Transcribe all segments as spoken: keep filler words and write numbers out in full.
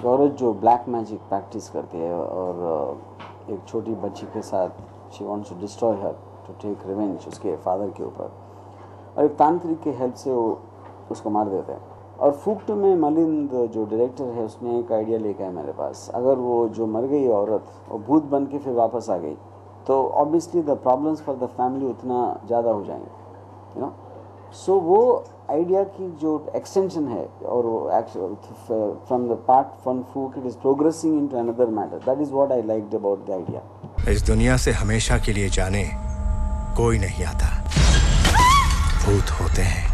एक औरत जो ब्लैक मैजिक प्रैक्टिस करती है और एक छोटी बच्ची के साथ she wants to destroy her to take revenge उसके फादर के ऊपर, और एक तांत्रिक के हेल्प से वो उसको मार देते हैं। और फूक्ट में मलिंद जो डायरेक्टर है उसने एक आइडिया लेकर है मेरे पास, अगर वो जो मर गई औरत वो भूत बन के फिर वापस आ गई तो obviously the problems for the family उतना ज़्यादा हो जाएंगे, यू नो। सो वो आइडिया की जो एक्सटेंशन है और वो फ्रॉम द पार्ट फ्रॉम फूक it is progressing into another matter, that is what I liked about the idea. इस दुनिया से हमेशा के लिए जाने कोई नहीं आता, भूत होते हैं।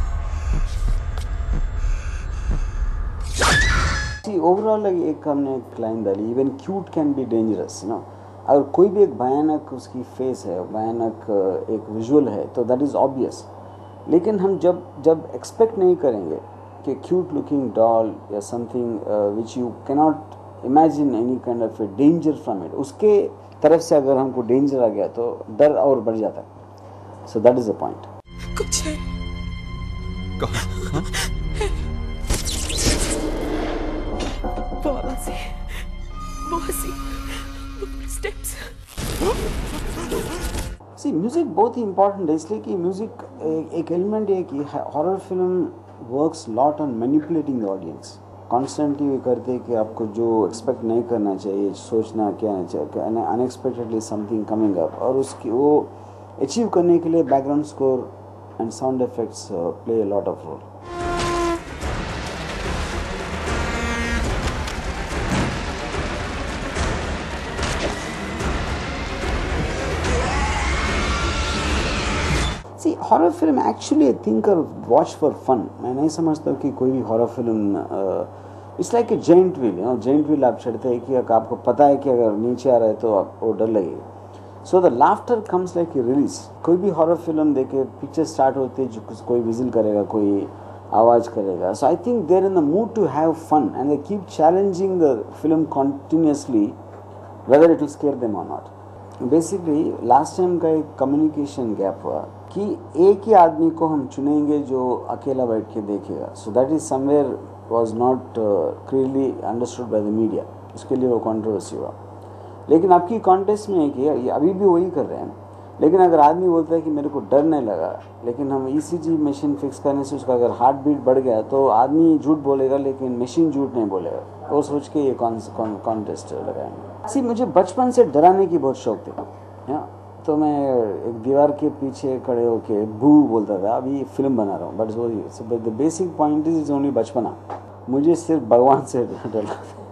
ओवरऑल एक हमने एक लाइन डाली, even cute can be dangerous, you know. अगर कोई भी एक भयानक उसकी फेस है, भयानक एक विजुअल है तो दैट इज़ ऑब्वियस, लेकिन हम जब जब एक्सपेक्ट नहीं करेंगे कि क्यूट लुकिंग डॉल या something which you can not imagine any kind of a danger from it, उसके तरफ से अगर हमको डेंजर आ गया तो डर और बढ़ जाता है। So that is the point. कुछ है वो आवाज़ें, वो हंसी, वो स्टेप्स। सी म्यूज़िक बहुत ही इम्पॉर्टेंट है, इसलिए कि म्यूज़िक एक एलिमेंट है कि horror film works lot on manipulating the audience. Constantly ये करते हैं कि आपको जो एक्सपेक्ट नहीं करना चाहिए, सोचना क्या नहीं चाहिए, अनएक्सपेक्टेडली समथिंग कमिंग अप, और उसकी वो अचीव करने के लिए background score and sound effects play a lot of role. See horror film actually I think watch for fun. मैं नहीं समझता कि कोई भी horror film it's like a giant, wheel you. Giant wheel चढ़ते हैं कि आपको पता है कि अगर नीचे आ रहा है तो आपको डर लगेगा। So the laughter comes like a release. कोई भी हॉरर फिल्म देखे, पिक्चर स्टार्ट होती है, जो कोई विजिल करेगा, कोई आवाज़ करेगा। So I think there in the mood to have fun and they keep challenging the film continuously whether it will scare them और नॉट। बेसिकली लास्ट टाइम का एक कम्युनिकेशन गैप हुआ कि एक ही आदमी को हम चुनेंगे जो अकेला बैठ के देखेगा। So that is somewhere was not clearly understood by the media, उसके लिए वो कंट्रोवर्सी हुआ। लेकिन आपकी कॉन्टेस्ट में है कि ये अभी भी वही कर रहे हैं, लेकिन अगर आदमी बोलता है कि मेरे को डर नहीं लगा, लेकिन हम ईसीजी मशीन फिक्स करने से उसका अगर हार्ट बीट बढ़ गया तो आदमी झूठ बोलेगा लेकिन मशीन झूठ नहीं बोलेगा, वो सोच के ये कॉन्टेस्ट लगाएंगे। सी मुझे बचपन से डराने की बहुत शौक थी, हाँ। तो मैं एक दीवार के पीछे खड़े होके बू बोलता था। अभी फिल्म बना रहा हूँ, but the basic point is only बचपना। मुझे सिर्फ भगवान से डर लगता है।